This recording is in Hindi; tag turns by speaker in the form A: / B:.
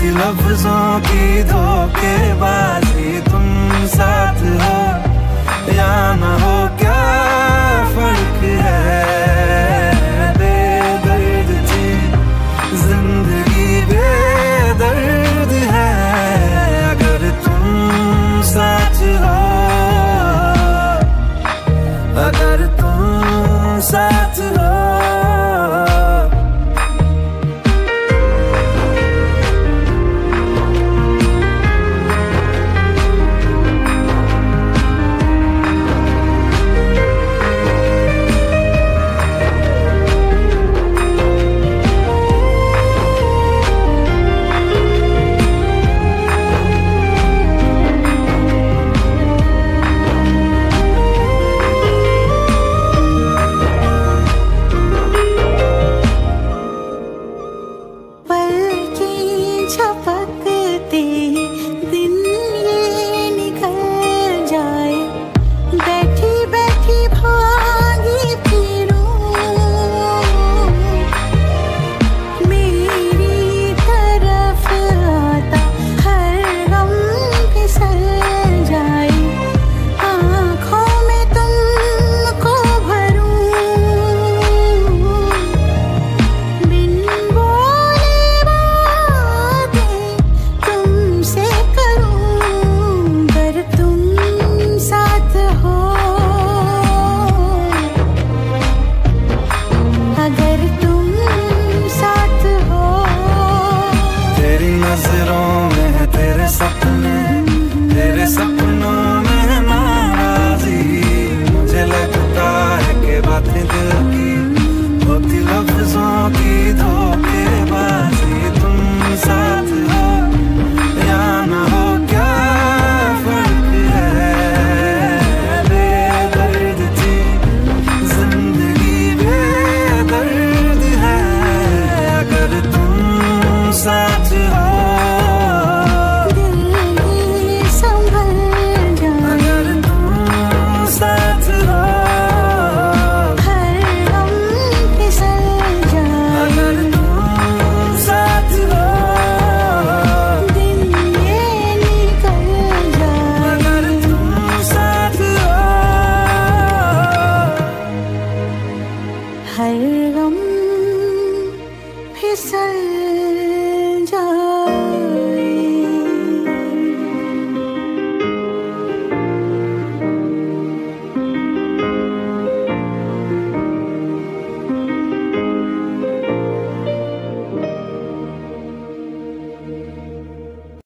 A: होती लफ्जों की धोखेबाजी, तुम साथ हो या ना हो क्या फर्क है। बेदर्द थी जिंदगी, बेदर्द है अगर तुम साथ हो, अगर तुम साथ हो। नजरों में है तेरे सपने, तेरे सपनों में है नाराजी। मुझे लगता है कि बातें दिल की होती लफ्जों की धोखेबाजी, तुम साथ हो या ना हो क्या फर्क है। बेदर्द थी जिंदगी, बेदर्द है अगर तुम साथ हो।
B: हर गम फिसल जा